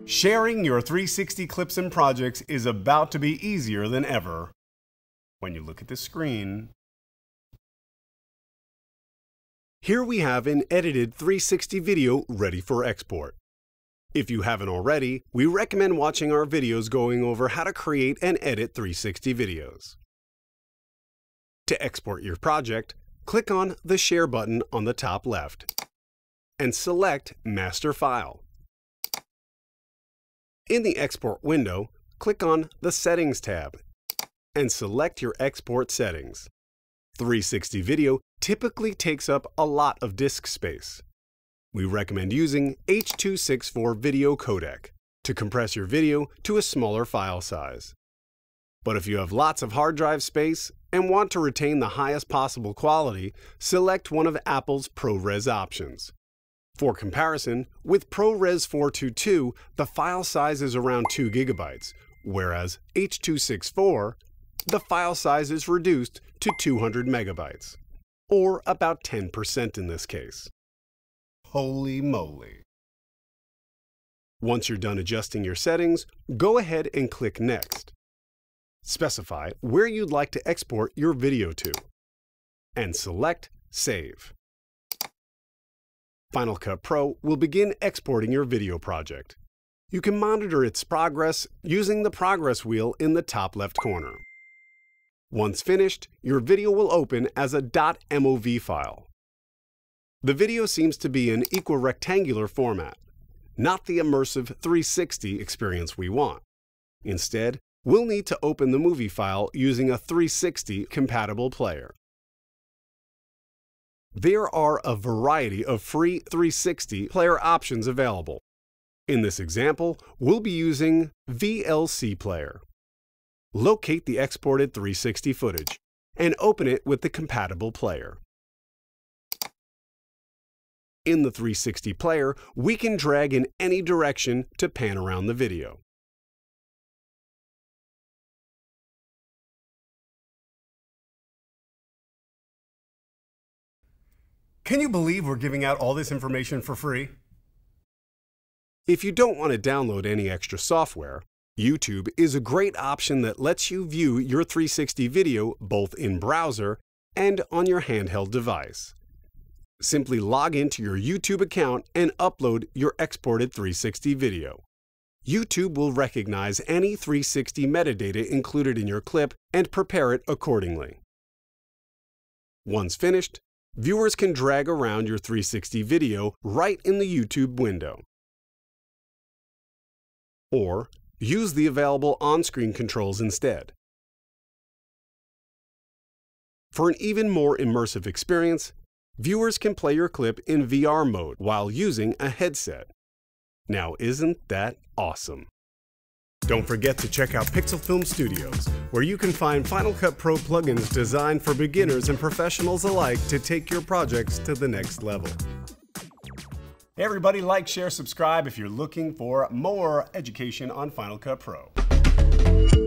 Sharing your 360 clips and projects is about to be easier than ever. When you look at the screen, here we have an edited 360 video ready for export. If you haven't already, we recommend watching our videos going over how to create and edit 360 videos. To export your project, click on the Share button on the top left and select Master File. In the Export window, click on the Settings tab and select your export settings. 360 video typically takes up a lot of disk space. We recommend using H.264 video codec to compress your video to a smaller file size. But if you have lots of hard drive space and want to retain the highest possible quality, select one of Apple's ProRes options. For comparison, with ProRes 422, the file size is around 2 GB, whereas H.264, the file size is reduced to 200 MB, or about 10% in this case. Holy moly! Once you're done adjusting your settings, go ahead and click Next. Specify where you'd like to export your video to, and select Save. Final Cut Pro will begin exporting your video project. You can monitor its progress using the progress wheel in the top left corner. Once finished, your video will open as a .mov file. The video seems to be in equirectangular format, not the immersive 360 experience we want. Instead, we'll need to open the movie file using a 360 compatible player. There are a variety of free 360 player options available. In this example, we'll be using VLC Player. Locate the exported 360 footage and open it with the compatible player. In the 360 player, we can drag in any direction to pan around the video. Can you believe we're giving out all this information for free? If you don't want to download any extra software, YouTube is a great option that lets you view your 360 video both in browser and on your handheld device. Simply log into your YouTube account and upload your exported 360 video. YouTube will recognize any 360 metadata included in your clip and prepare it accordingly. Once finished, viewers can drag around your 360 video right in the YouTube window. Or use the available on-screen controls instead. For an even more immersive experience, viewers can play your clip in VR mode while using a headset. Now, isn't that awesome? Don't forget to check out Pixel Film Studios, where you can find Final Cut Pro plugins designed for beginners and professionals alike to take your projects to the next level. Hey everybody, like, share, subscribe if you're looking for more education on Final Cut Pro.